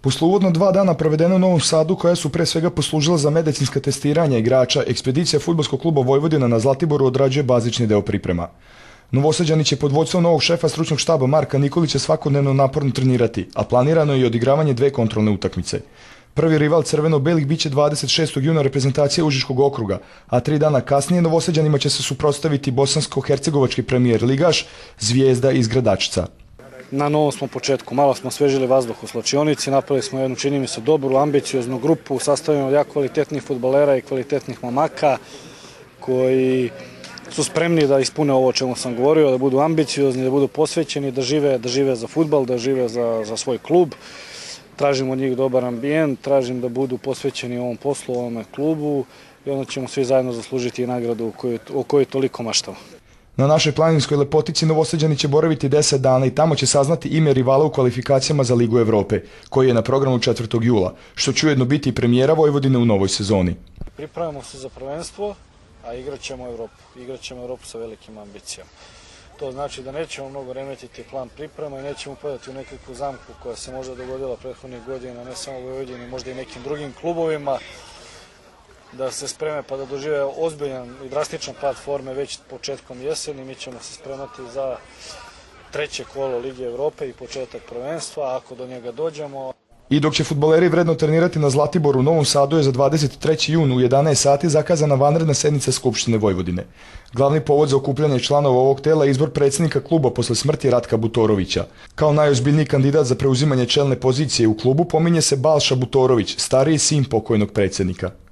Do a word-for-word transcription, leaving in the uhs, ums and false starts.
Posle uvodno dva dana provedena u Novom Sadu, koja su pre svega poslužila za medicinska testiranja igrača, ekspedicija Fudbalskog kluba Vojvodina na Zlatiboru odrađuje bazični deo priprema. Novosađani će pod vođstvom novog šefa stručnog štaba Marka Nikolića svakodnevno naporno trenirati, a planirano je i odigravanje dve kontrolne utakmice. Prvi rival crveno-belih biće dvadeset šestog juna reprezentacija Užičkog okruga, a tri dana kasnije Novosađanima će se suprotstaviti bosansko-hercegovački premijer ligaš Zvijezda iz Gradačca. Na novom smo početku, malo smo osvežili vazduh u slačionici, napravili smo jednu, čini mi se, dobru, ambicioznu grupu, sastavljenu od jako kvalitetnih fudbalera i kvalitetnih momaka koji su spremni da ispune ovo o čemu sam govorio, da budu ambiciozni, da budu posvećeni, da žive, da žive za fudbal, da žive za, za svoj klub. Tražim od njih dobar ambijent, tražim da budu posvećeni ovom poslu, ovome klubu i onda ćemo svi zajedno zaslužiti i nagradu o kojoj, o kojoj toliko maštamo. Na našoj planinskoj lepotici Novosađani će boraviti deset dana i tamo će saznati ime rivala u kvalifikacijama za Ligu Evrope, koji je na programu četvrtog jula, što će ujedno biti i premijera Vojvodine u novoj sezoni. Pripremamo se za prvenstvo, a igrat ćemo Evropu. Igrat ćemo Evropu sa velikim ambicijama. To znači da nećemo mnogo remetiti plan priprema i nećemo upadati u nekakvu zamku koja se možda dogodila prethodnih godina, ne samo u Vojvodini, možda i nekim drugim klubovima, da se spreme pa da dožive ozbiljan i drastičan pad forme već početkom jeseni. Mi ćemo se spremati za treće kolo Lige Evrope i početak prvenstva, a ako do njega dođemo. I dok će fudbaleri vredno trenirati na Zlatiboru, u Novom Sadu je za dvadeset treći jun u jedanaest sati zakazana vanredna sednica Skupštine Vojvodine. Glavni povod za okupljanje članova ovog tela je izbor predsjednika kluba posle smrti Ratka Butorovića. Kao najozbiljniji kandidat za preuzimanje čelne pozicije u klubu pominje se Balša Butorović, stariji sin pokojnog predsjednika.